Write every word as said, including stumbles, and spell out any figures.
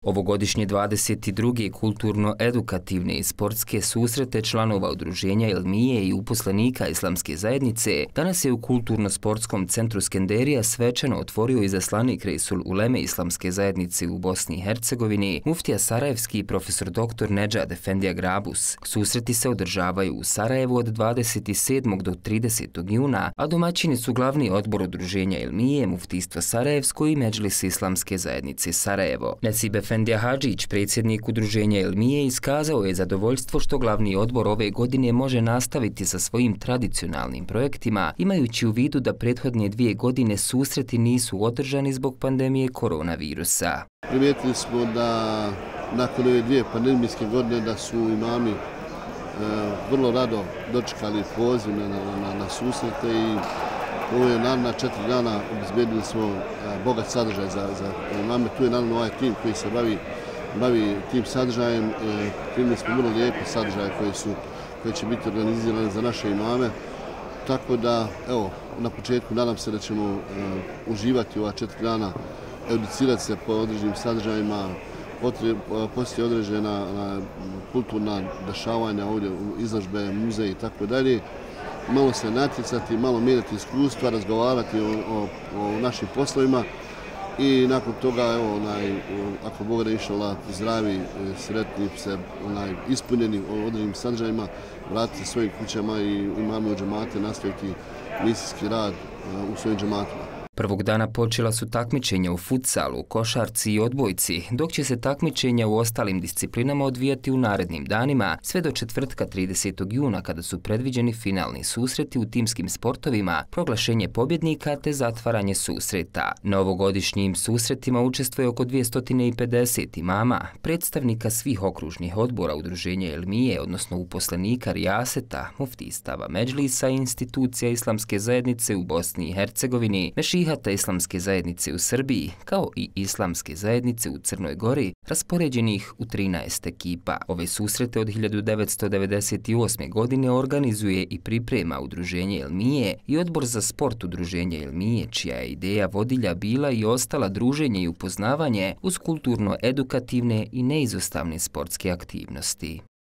Ovogodišnje dvadeset druge kulturno-edukativne i sportske susrete članova udruženja Elmije i uposlenika Islamske zajednice danas je u Kulturno-sportskom centru Skenderija svečano otvorio izaslanik Reisul Uleme Islamske zajednice u Bosni i Hercegovini, muftija sarajevski profesor doktor Nedžad Efendija Grabus. Susreti se održavaju u Sarajevu od dvadeset sedmog do tridesetog juna, a domaćini su glavni odbor udruženja Elmije, muftijstvo Sarajevsko i Medžlis Islamske zajednice Sarajevo. Nesib Efendija Hadžić, predsjednik udruženja Elmije, iskazao je zadovoljstvo što glavni odbor ove godine može nastaviti sa svojim tradicionalnim projektima, imajući u vidu da prethodne dvije godine susreti nisu održani zbog pandemije koronavirusa. Primijetili smo da nakon ove dvije pandemijske godine da su imami e, vrlo rado dočekali poziv na, na, na susrete i ove naredna četiri dana obezbedili smo e, bogat sadržaj za, za imame. Tu je naravno ovaj tim koji se bavi, bavi tim sadržajem. E, primili smo vrlo lijepe sadržaje koji, su, koji će biti organizirane za naše imame. Tako da, evo, na početku nadam se da ćemo e, uživati ova četiri dana, educirati se po određenim sadržajima, postoji određena na, kulturna dešavanja ovdje, izložbe, muzeji i tako dalje. Malo se natjecati, malo mijenjati iskustva, razgovarati o, o, o našim poslovima i nakon toga, evo, onaj, ako Bog da išala zdravi, sretni, se onaj, ispunjeni određenim sadržajima, vratiti se svojim kućama i imamo u džemate nastaviti misijski rad u svojim džematima. Prvog dana počela su takmičenja u futsalu, košarci i odbojci, dok će se takmičenja u ostalim disciplinama odvijati u narednim danima, sve do četvrtka tridesetog juna kada su predviđeni finalni susreti u timskim sportovima, proglašenje pobjednika te zatvaranje susreta. Na ovogodišnjim susretima učestvuje oko dvjesto pedeset imama, predstavnika svih okružnih odbora udruženja Elmije, odnosno uposlenika rijaseta, muftistava Medžlisa i institucija Islamske zajednice u Bosni i Hercegovini, mešihata Islamske zajednice u Srbiji, kao i Islamske zajednice u Crnoj Gori, raspoređenih u trinaest ekipa. Ove susrete od hiljadu devetsto devedeset osme. godine organizuje i priprema udruženje Elmije i odbor za sport udruženja Elmije, čija je ideja vodilja bila i ostala druženje i upoznavanje uz kulturno-edukativne i neizostavne sportske aktivnosti.